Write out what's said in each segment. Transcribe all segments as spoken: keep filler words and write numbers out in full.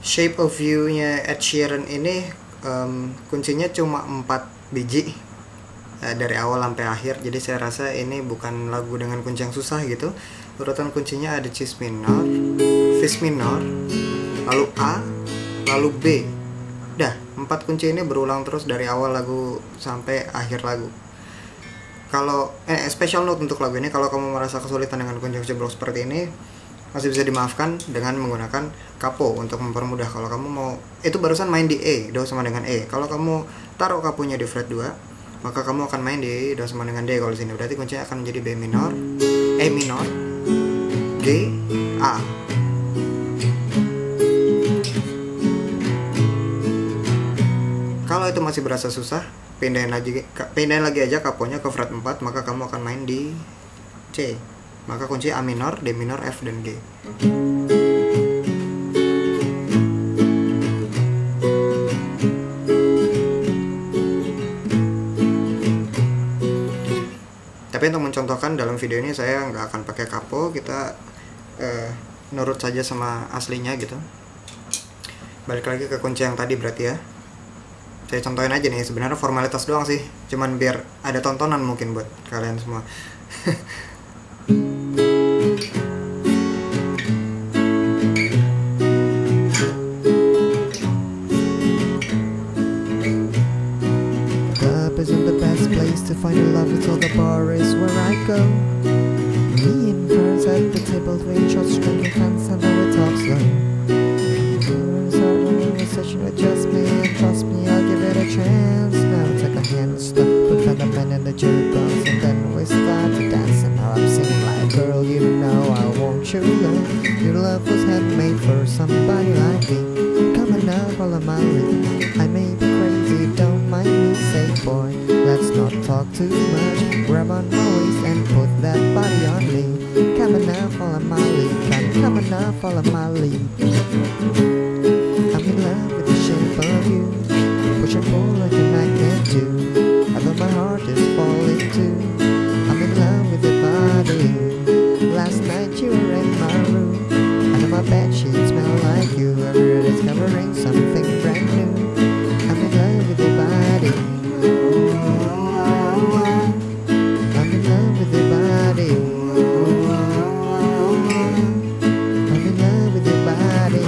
Shape of You-nya Ed Sheeran ini um, kuncinya cuma empat biji uh, dari awal sampai akhir. Jadi saya rasa ini bukan lagu dengan kunci yang susah gitu. Urutan kuncinya ada cis minor, fis minor, lalu A, lalu B. Dah, empat kunci ini berulang terus dari awal lagu sampai akhir lagu. Kalau eh, special note untuk lagu ini, kalau kamu merasa kesulitan dengan kunci-kunci blok seperti ini, masih bisa dimaafkan dengan menggunakan kapo untuk mempermudah. Kalau kamu mau, itu barusan main di E, do sama dengan E. Kalau kamu taruh kaponya di fret dua, maka kamu akan main di do sama dengan D. Kalau di sini berarti kuncinya akan menjadi B minor, E minor, G, A. Kalau itu masih berasa susah, pindahin lagi pindahin lagi aja kaponya ke fret empat, maka kamu akan main di C. Maka kunci A minor, D minor, F dan G. Tapi untuk mencontohkan dalam video ini saya nggak akan pakai kapo, kita eh, nurut saja sama aslinya gitu. Balik lagi ke kunci yang tadi berarti ya. Saya contohin aja nih, sebenarnya formalitas doang sih, cuman biar ada tontonan mungkin buat kalian semua. Club isn't the best place to find a love, it's all the bar is where I go. Me and friends at the table, drinking shots, drinking fans, and then we talk slow. Session with just me, and trust me, I'll give it a chance. Now take a hand, stop, put the pen in the jukebox, and then we start to dance. And now I'm singing like, girl, you know I want you love. Your love was handmade for somebody like me. Coming up all of my league, I may be crazy, don't mind me. Say, boy, let's not talk too much. Grab on my waist and put that body on me. Coming up all of my league, I'm coming up all of my league. I'm in love with the shape of you, push and pull like a magnet do. Although my heart is falling too, I'm in love with your body. Last night you were in my room, under my bed sheets smell like you. Every day discovering something brand new. I'm in love with your body. I'm in love with your body. I'm in love with your body.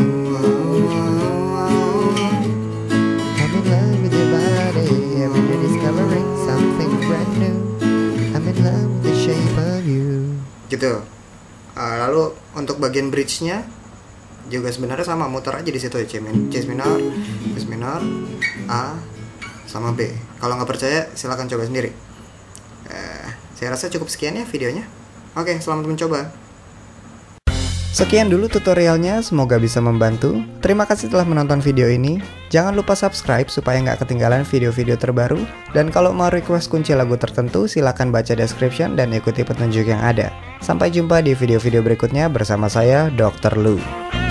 Gitu. Uh, lalu untuk bagian bridge-nya juga sebenarnya sama, muter aja di situ ya, C minor, C minor, F minor, A sama B. Kalau nggak percaya silakan coba sendiri. Uh, saya rasa cukup sekian ya videonya. Oke, selamat mencoba. Sekian dulu tutorialnya, semoga bisa membantu. Terima kasih telah menonton video ini. Jangan lupa subscribe supaya nggak ketinggalan video-video terbaru. Dan kalau mau request kunci lagu tertentu, silakan baca description dan ikuti petunjuk yang ada. Sampai jumpa di video-video berikutnya bersama saya, dokter Lu.